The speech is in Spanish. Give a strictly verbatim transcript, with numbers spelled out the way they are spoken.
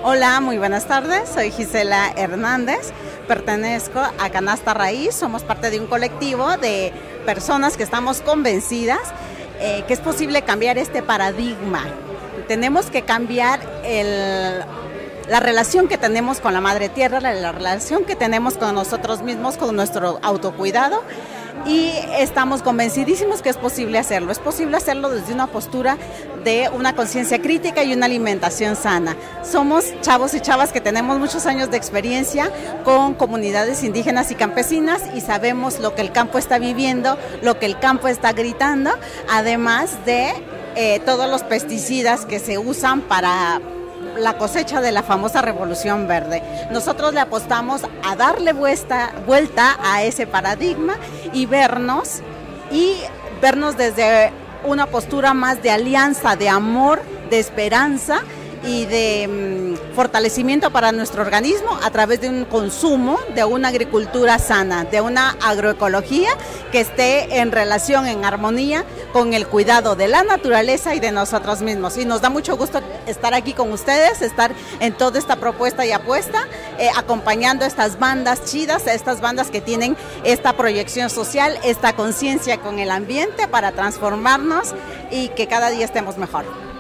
Hola, muy buenas tardes, soy Gisela Hernández, pertenezco a Canasta Raíz, somos parte de un colectivo de personas que estamos convencidas eh, que es posible cambiar este paradigma. Tenemos que cambiar el, la relación que tenemos con la Madre Tierra, la, la relación que tenemos con nosotros mismos, con nuestro autocuidado. Y estamos convencidísimos que es posible hacerlo. Es posible hacerlo desde una postura de una conciencia crítica y una alimentación sana. Somos chavos y chavas que tenemos muchos años de experiencia con comunidades indígenas y campesinas y sabemos lo que el campo está viviendo, lo que el campo está gritando, además de eh, todos los pesticidas que se usan para la cosecha de la famosa Revolución Verde. Nosotros le apostamos a darle vuelta, vuelta a ese paradigma y vernos, y vernos desde una postura más de alianza, de amor, de esperanza y de mmm, fortalecimiento para nuestro organismo a través de un consumo, de una agricultura sana, de una agroecología que esté en relación, en armonía con el cuidado de la naturaleza y de nosotros mismos. Y nos da mucho gusto estar aquí con ustedes, estar en toda esta propuesta y apuesta, eh, acompañando a estas bandas chidas, a estas bandas que tienen esta proyección social, esta conciencia con el ambiente para transformarnos y que cada día estemos mejor.